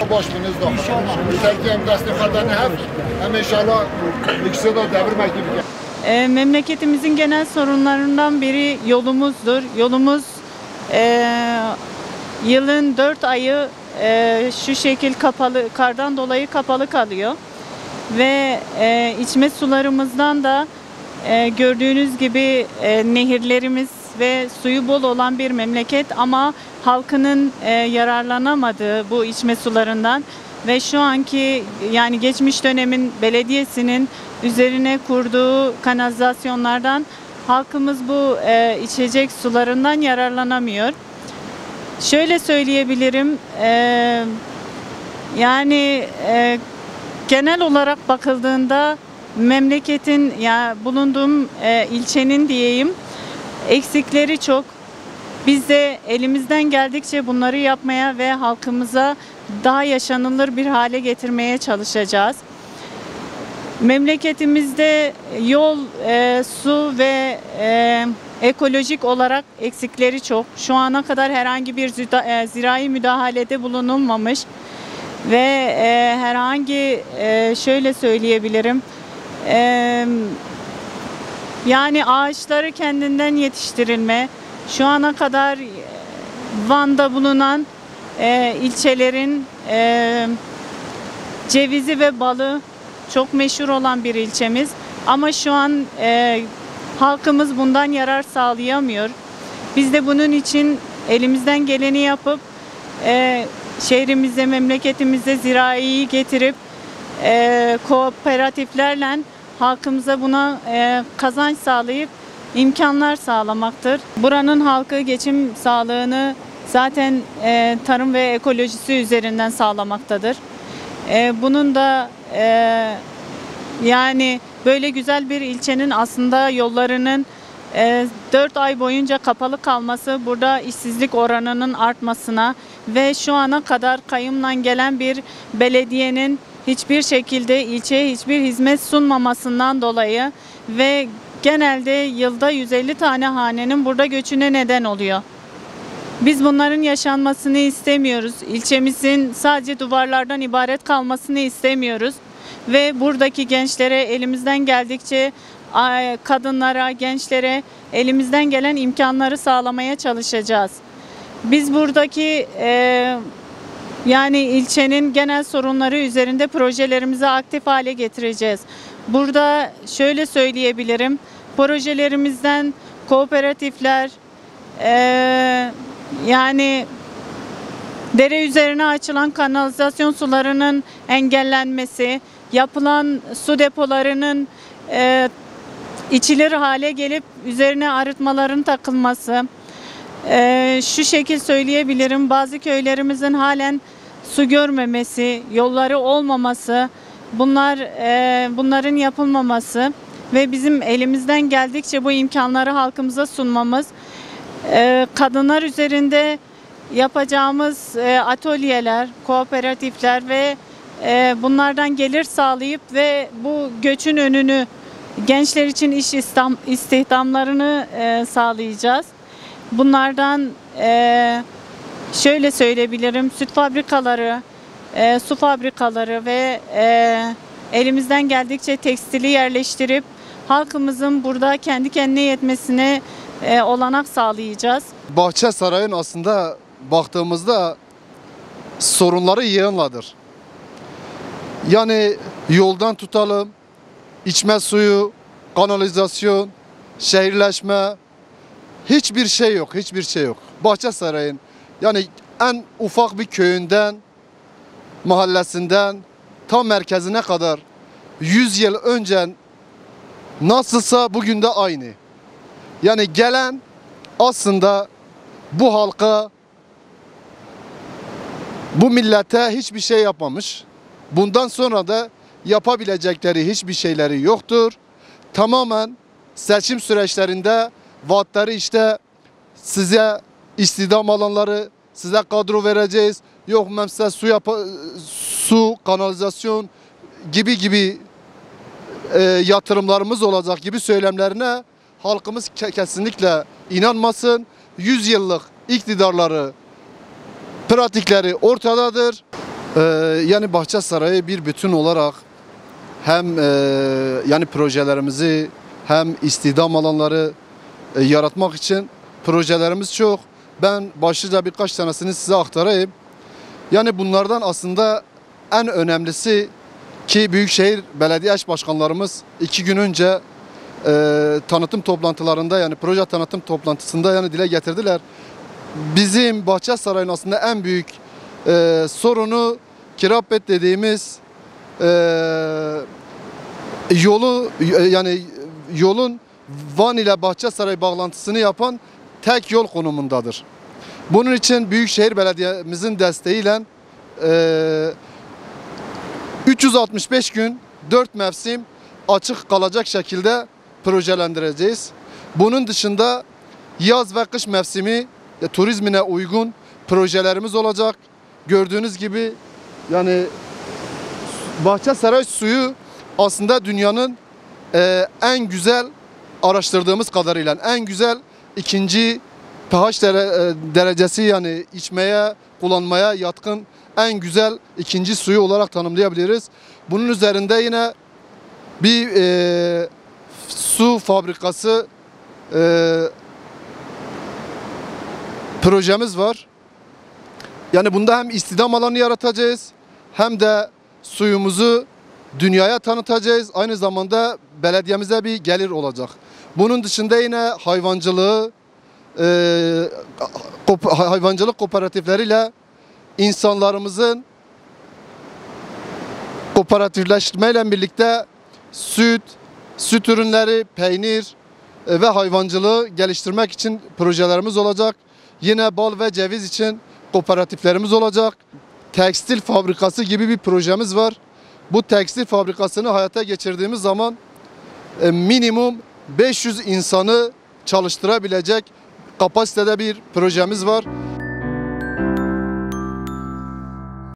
Başımız da. İnşallah. Müterki hem desteği kadarını hem inşallah ikisi de devirmek gibi. Memleketimizin genel sorunlarından biri yolumuzdur. Yolumuz yılın 4 ayı şu şekil kapalı, kardan dolayı kapalı kalıyor. Ve içme sularımızdan da gördüğünüz gibi nehirlerimiz ve suyu bol olan bir memleket ama halkının yararlanamadığı bu içme sularından ve şu anki yani geçmiş dönemin belediyesinin üzerine kurduğu kanalizasyonlardan halkımız bu içecek sularından yararlanamıyor. Şöyle söyleyebilirim, yani genel olarak bakıldığında memleketin ya bulunduğum ilçenin diyeyim eksikleri çok. Biz de elimizden geldikçe bunları yapmaya ve halkımıza daha yaşanılır bir hale getirmeye çalışacağız. Memleketimizde yol, su ve ekolojik olarak eksikleri çok. Şu ana kadar herhangi bir zirai müdahalede bulunulmamış ve herhangi şöyle söyleyebilirim. Yani ağaçları kendinden yetiştirilme. Şu ana kadar Van'da bulunan ilçelerin cevizi ve balı çok meşhur olan bir ilçemiz. Ama şu an halkımız bundan yarar sağlayamıyor. Biz de bunun için elimizden geleni yapıp şehrimize, memleketimize ziraiyi getirip kooperatiflerle halkımıza buna kazanç sağlayıp imkanlar sağlamaktır. Buranın halkı geçim sağlığını zaten tarım ve ekolojisi üzerinden sağlamaktadır. Bunun da yani böyle güzel bir ilçenin aslında yollarının 4 ay boyunca kapalı kalması burada işsizlik oranının artmasına ve şu ana kadar kayyumla gelen bir belediyenin hiçbir şekilde ilçeye hiçbir hizmet sunmamasından dolayı ve genelde yılda 150 tane hanenin burada göçüne neden oluyor. Biz bunların yaşanmasını istemiyoruz. İlçemizin sadece duvarlardan ibaret kalmasını istemiyoruz. Ve buradaki gençlere elimizden geldikçe kadınlara, gençlere elimizden gelen imkanları sağlamaya çalışacağız. Biz buradaki yani ilçenin genel sorunları üzerinde projelerimizi aktif hale getireceğiz. Burada şöyle söyleyebilirim, projelerimizden kooperatifler, yani dere üzerine açılan kanalizasyon sularının engellenmesi, yapılan su depolarının içilir hale gelip üzerine arıtmaların takılması. Şu şekil söyleyebilirim, bazı köylerimizin halen su görmemesi, yolları olmaması, bunların yapılmaması ve bizim elimizden geldikçe bu imkanları halkımıza sunmamız, kadınlar üzerinde yapacağımız atölyeler, kooperatifler ve bunlardan gelir sağlayıp ve bu göçün önünü, gençler için iş istihdamlarını sağlayacağız. Bunlardan şöyle söyleyebilirim, süt fabrikaları, su fabrikaları ve elimizden geldikçe tekstili yerleştirip halkımızın burada kendi kendine yetmesine olanak sağlayacağız. Bahçesaray'ın aslında baktığımızda sorunları yığınladır. Yani yoldan tutalım, içme suyu, kanalizasyon, şehirleşme, hiçbir şey yok, hiçbir şey yok. Bahçesaray'ın yani en ufak bir köyünden, mahallesinden tam merkezine kadar 100 yıl önce nasılsa bugün de aynı. Yani gelen aslında bu halka, bu millete hiçbir şey yapmamış. Bundan sonra da yapabilecekleri hiçbir şeyleri yoktur. Tamamen seçim süreçlerinde vaatleri işte size istihdam alanları, size kadro vereceğiz, yok mesela su, kanalizasyon gibi yatırımlarımız olacak gibi söylemlerine halkımız kesinlikle inanmasın. 100 yıllık iktidarları, pratikleri ortadadır. Yani Bahçesaray'ı bir bütün olarak hem yani projelerimizi hem istihdam alanları yaratmak için projelerimiz çok. Ben başlıca birkaç tanesini size aktarayım. Yani bunlardan aslında en önemlisi ki Büyükşehir Belediye Eş Başkanlarımız 2 gün önce tanıtım toplantılarında yani proje tanıtım toplantısında yani dile getirdiler. Bizim Bahçesaray'ın aslında en büyük sorunu Kirapet dediğimiz yolun Van ile Bahçesaray bağlantısını yapan tek yol konumundadır. Bunun için Büyükşehir Belediye'mizin desteğiyle 365 gün 4 mevsim açık kalacak şekilde projelendireceğiz. Bunun dışında yaz ve kış mevsimi turizmine uygun projelerimiz olacak. Gördüğünüz gibi yani Bahçesaray suyu aslında dünyanın en güzel araştırdığımız kadarıyla en güzel ikinci pH derecesi yani içmeye, kullanmaya yatkın en güzel ikinci suyu olarak tanımlayabiliriz. Bunun üzerinde yine bir su fabrikası projemiz var. Yani bunda hem istihdam alanı yaratacağız hem de suyumuzu dünyaya tanıtacağız. Aynı zamanda belediyemize bir gelir olacak. Bunun dışında yine hayvancılık kooperatifleriyle insanlarımızın kooperatifleşmeyle birlikte süt ürünleri, peynir ve hayvancılığı geliştirmek için projelerimiz olacak. Yine bal ve ceviz için kooperatiflerimiz olacak. Tekstil fabrikası gibi bir projemiz var. Bu tekstil fabrikasını hayata geçirdiğimiz zaman minimum 500 insanı çalıştırabilecek kapasitede bir projemiz var.